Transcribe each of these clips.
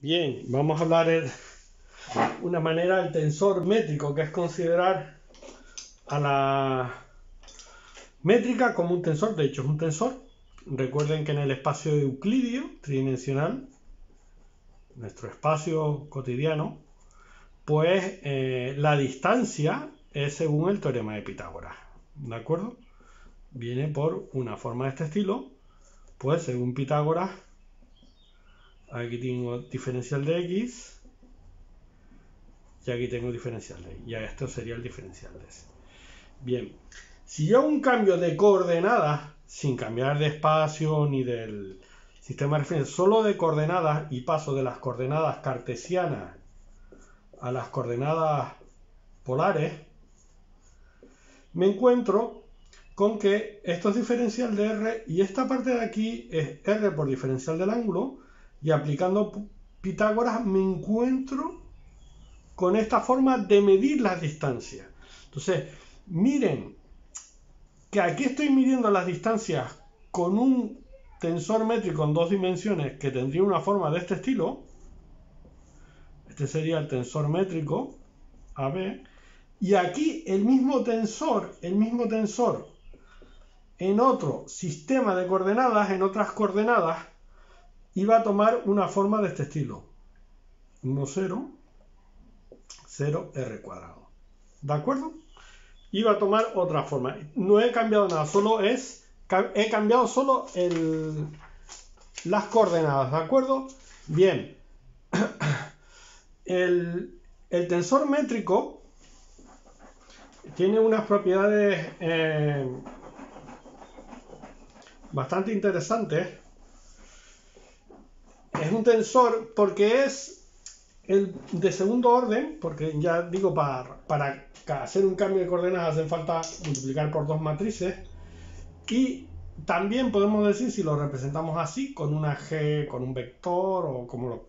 Bien, vamos a hablar de una manera del tensor métrico, que es considerar a la métrica como un tensor. De hecho, es un tensor. Recuerden que en el espacio euclidio tridimensional, nuestro espacio cotidiano, pues la distancia es según el teorema de Pitágoras. ¿De acuerdo? Viene por una forma de este estilo, pues según Pitágoras, aquí tengo diferencial de x y aquí tengo diferencial de y. Ya esto sería el diferencial de s. Bien, si yo hago un cambio de coordenadas, sin cambiar de espacio ni del sistema de referencia, solo de coordenadas, y paso de las coordenadas cartesianas a las coordenadas polares, me encuentro con que esto es diferencial de r y esta parte de aquí es r por diferencial del ángulo, y aplicando Pitágoras me encuentro con esta forma de medir las distancias. Entonces, miren que aquí estoy midiendo las distancias con un tensor métrico en dos dimensiones que tendría una forma de este estilo. Este sería el tensor métrico AB. Y aquí el mismo tensor en otro sistema de coordenadas, en otras coordenadas, iba a tomar una forma de este estilo. 1, 0, 0, r cuadrado. ¿De acuerdo? Iba a tomar otra forma. No he cambiado nada, he cambiado solo las coordenadas, ¿de acuerdo? Bien. El tensor métrico tiene unas propiedades bastante interesantes. Es un tensor porque es el de segundo orden, porque ya digo, para hacer un cambio de coordenadas hace falta multiplicar por dos matrices, y también podemos decir, si lo representamos así, con una G, con un vector, o como lo...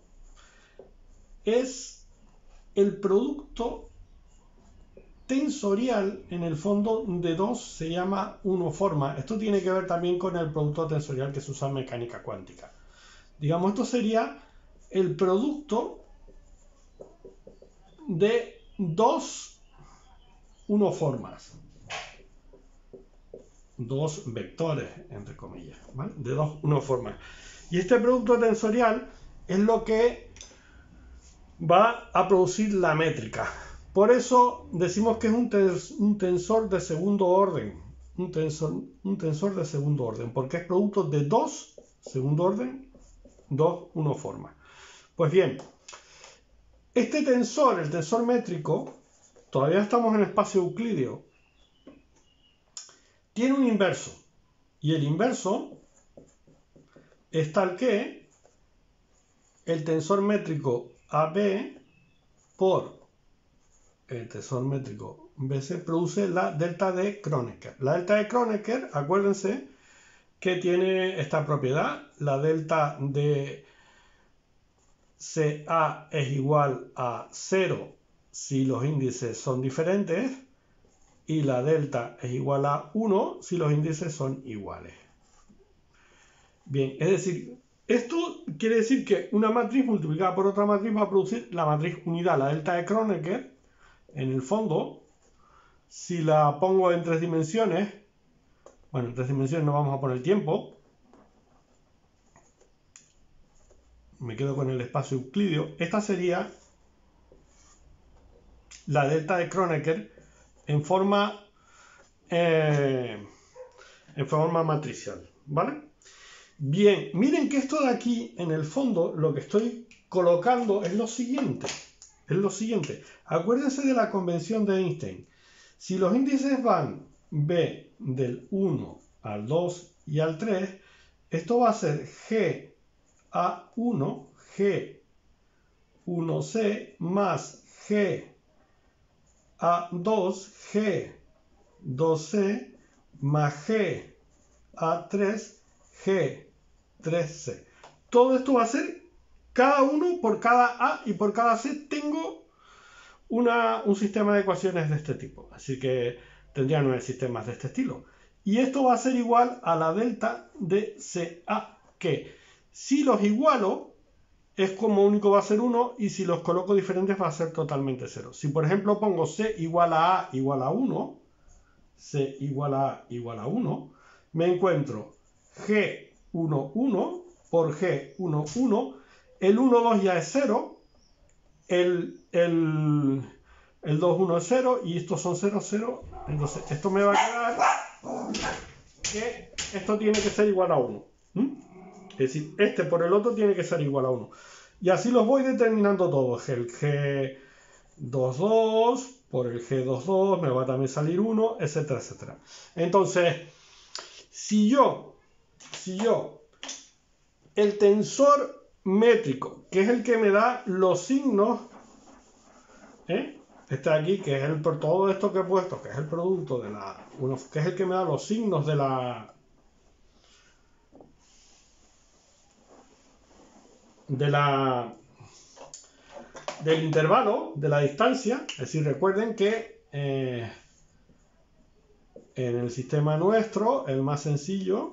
Es el producto tensorial, en el fondo, de dos, se llama unoforma. Esto tiene que ver también con el producto tensorial que se usa en mecánica cuántica. Digamos, esto sería el producto de dos unoformas, dos vectores, entre comillas, ¿vale? De dos unoformas. Y este producto tensorial es lo que va a producir la métrica. Por eso decimos que es un tensor de segundo orden. Un tensor de segundo orden, porque es producto de dos, segundo orden, dos unoformas. Pues bien, este tensor, el tensor métrico, todavía estamos en espacio euclídeo, tiene un inverso. Y el inverso es tal que el tensor métrico AB por el tensor métrico BC produce la delta de Kronecker. La delta de Kronecker, acuérdense que tiene esta propiedad. La delta de CA es igual a 0 si los índices son diferentes, y la delta es igual a 1 si los índices son iguales. Bien, es decir, esto quiere decir que una matriz multiplicada por otra matriz va a producir la matriz unidad, la delta de Kronecker. En el fondo, si la pongo en tres dimensiones, bueno, en tres dimensiones no vamos a poner tiempo, me quedo con el espacio euclídeo, esta sería la delta de Kronecker en forma matricial, ¿vale? Bien, miren que esto de aquí, en el fondo, lo que estoy colocando es lo siguiente. Acuérdense de la convención de Einstein. Si los índices van B del 1 al 2 y al 3, esto va a ser GA1, G1C más GA2, G2C más GA3, G3C. Todo esto va a ser cada uno por cada A y por cada C tengo un sistema de ecuaciones de este tipo. Así que tendría 9 sistemas de este estilo. Y esto va a ser igual a la delta de CA, que si los igualo, es como único va a ser 1 y si los coloco diferentes va a ser totalmente 0. Si por ejemplo pongo C igual a igual a 1, C igual a igual a 1, me encuentro G1, 1 por G1, 1, el 1, 2 ya es 0, el 2, 1 es 0 y estos son 0, 0, entonces esto me va a quedar que esto tiene que ser igual a 1. Es decir, este por el otro tiene que ser igual a 1. Y así los voy determinando todos. El G22 por el G22 me va a también salir 1, etcétera, etcétera. Entonces, si yo el tensor métrico, que es el que me da los signos, este de aquí, que es por todo esto que he puesto, que es el producto de que es el que me da los signos de del intervalo, de la distancia. Es decir, recuerden que en el sistema nuestro, el más sencillo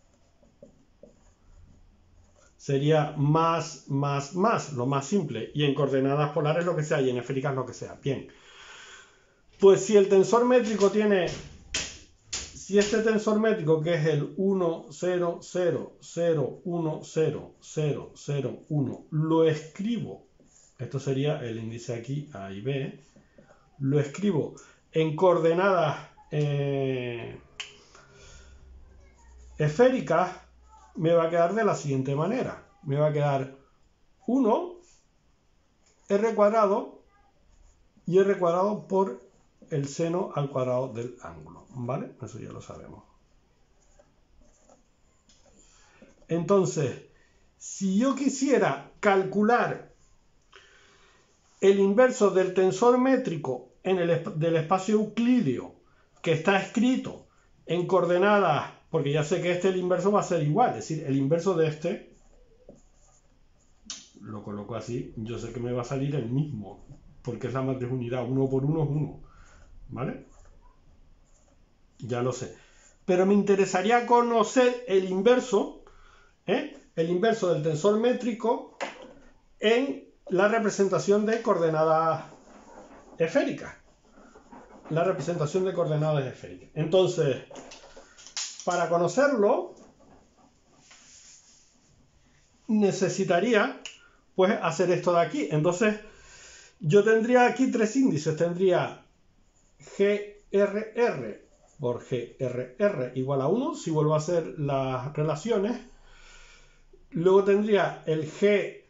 sería más, lo más simple, y en coordenadas polares lo que sea, y en esféricas lo que sea. Bien, pues si el tensor métrico tiene, si este tensor métrico, que es el 1, 0, 0, 0, 1, 0, 0, 0, 1, lo escribo, esto sería el índice aquí, A y B, lo escribo en coordenadas esféricas, me va a quedar de la siguiente manera. Me va a quedar 1 r cuadrado y r cuadrado por el seno al cuadrado del ángulo, ¿vale? Eso ya lo sabemos. Entonces, si yo quisiera calcular el inverso del tensor métrico del espacio euclídeo que está escrito en coordenadas, porque ya sé que el inverso va a ser igual, es decir, el inverso de este, lo coloco así, yo sé que me va a salir el mismo, porque es la matriz unidad, 1 por 1 es 1, ¿vale? Ya lo sé. Pero me interesaría conocer el inverso del tensor métrico en la representación de coordenadas esféricas. La representación de coordenadas esféricas. Entonces, para conocerlo, necesitaría pues hacer esto de aquí. Entonces, yo tendría aquí tres índices. Tendría GRR por GRR igual a 1, si vuelvo a hacer las relaciones. Luego tendría el G,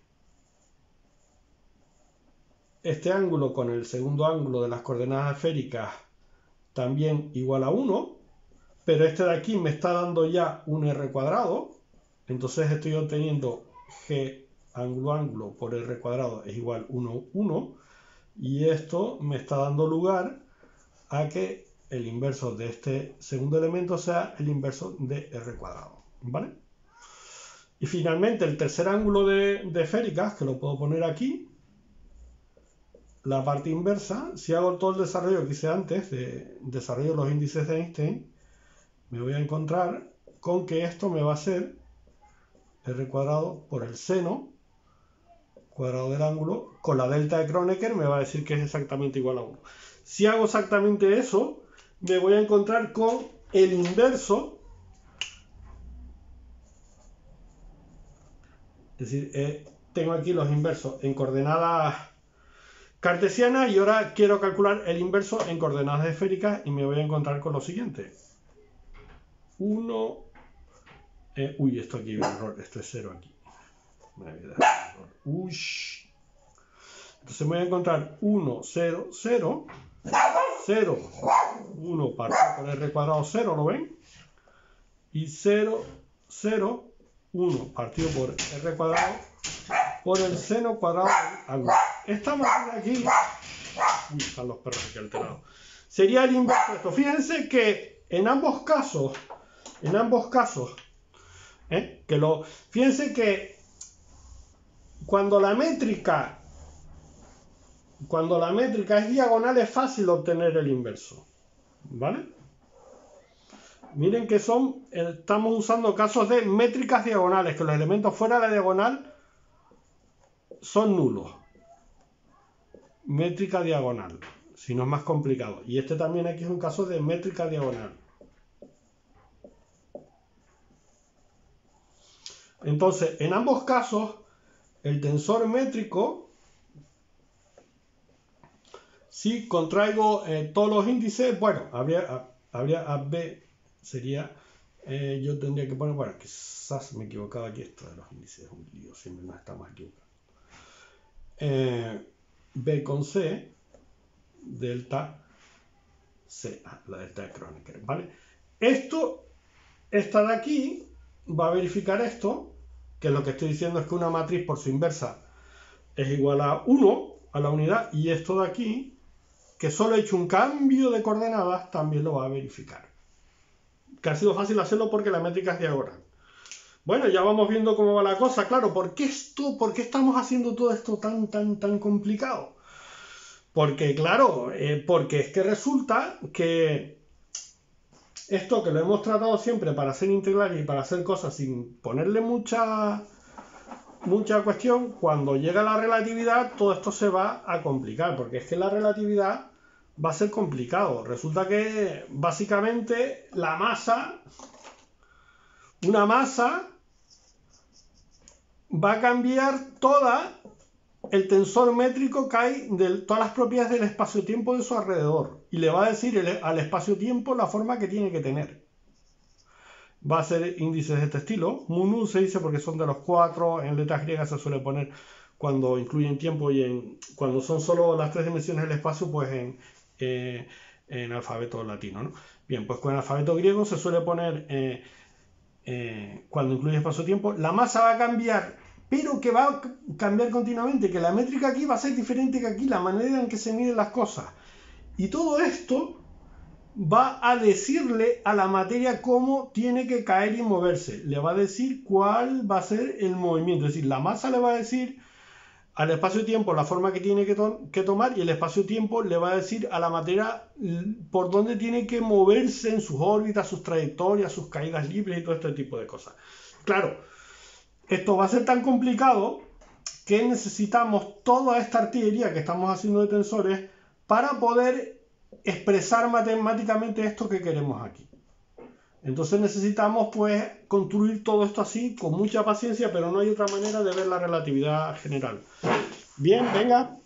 este ángulo con el segundo ángulo de las coordenadas esféricas, también igual a 1, pero este de aquí me está dando ya un R cuadrado, entonces estoy obteniendo G ángulo por R cuadrado es igual 1, 1, y esto me está dando lugar a que el inverso de este segundo elemento sea el inverso de R cuadrado, ¿vale? Y finalmente el tercer ángulo de esféricas, que lo puedo poner aquí, la parte inversa, si hago todo el desarrollo que hice antes, de desarrollo de los índices de Einstein, me voy a encontrar con que esto me va a ser R cuadrado por el seno cuadrado del ángulo, con la delta de Kronecker me va a decir que es exactamente igual a 1. Si hago exactamente eso, me voy a encontrar con el inverso, es decir, tengo aquí los inversos en coordenadas cartesianas y ahora quiero calcular el inverso en coordenadas esféricas y me voy a encontrar con lo siguiente. 1, uy, esto aquí hay un error, esto es 0 aquí. Me voy a dar error. Uy. Entonces me voy a encontrar 1, 0, 0, 0, 1 partido por R cuadrado 0, ¿lo ven? Y 0, 0, 1 partido por R cuadrado por el seno cuadrado del ángulo. Esta matriz aquí, uy, están los perros aquí alterados, sería el inverso de esto. Fíjense que en ambos casos, fíjense que cuando la métrica es diagonal es fácil obtener el inverso, ¿vale? Miren que estamos usando casos de métricas diagonales, que los elementos fuera de la diagonal son nulos. Métrica diagonal, si no es más complicado. Y este también aquí es un caso de métrica diagonal. Entonces, en ambos casos, el tensor métrico, si contraigo todos los índices, bueno, habría AB, sería, yo tendría que poner, bueno, quizás me equivocaba aquí, esto de los índices es un lío, siempre no está más equivocado. B con C, delta C, la delta de Kronecker, ¿vale? Esta de aquí va a verificar esto, que lo que estoy diciendo es que una matriz por su inversa es igual a 1 a la unidad, y esto de aquí, que solo he hecho un cambio de coordenadas, también lo va a verificar. Que ha sido fácil hacerlo porque la métrica es diagonal. Bueno, ya vamos viendo cómo va la cosa. Claro, ¿por qué estamos haciendo todo esto tan complicado? Porque, claro, porque es que resulta que esto que lo hemos tratado siempre para hacer integrales y para hacer cosas sin ponerle mucha cuestión, cuando llega la relatividad todo esto se va a complicar, porque es que la relatividad va a ser complicado. Resulta que básicamente la masa, una masa va a cambiar el tensor métrico que hay de todas las propiedades del espacio-tiempo de su alrededor, y le va a decir al espacio-tiempo la forma que tiene que tener. Va a ser índices de este estilo. Mu se dice porque son de los 4, en letras griegas se suele poner cuando incluyen tiempo, y cuando son solo las 3 dimensiones del espacio, pues en alfabeto latino, ¿no? Bien, pues con el alfabeto griego se suele poner cuando incluye espacio-tiempo. La masa va a cambiar, pero que va a cambiar continuamente, que la métrica aquí va a ser diferente que aquí, la manera en que se miden las cosas. Y todo esto va a decirle a la materia cómo tiene que caer y moverse. Le va a decir cuál va a ser el movimiento. Es decir, la masa le va a decir al espacio-tiempo la forma que tiene que tomar, y el espacio-tiempo le va a decir a la materia por dónde tiene que moverse en sus órbitas, sus trayectorias, sus caídas libres y todo este tipo de cosas. Claro, esto va a ser tan complicado que necesitamos toda esta artillería que estamos haciendo de tensores para poder expresar matemáticamente esto que queremos aquí. Entonces necesitamos pues construir todo esto así con mucha paciencia, pero no hay otra manera de ver la relatividad general. Bien, venga.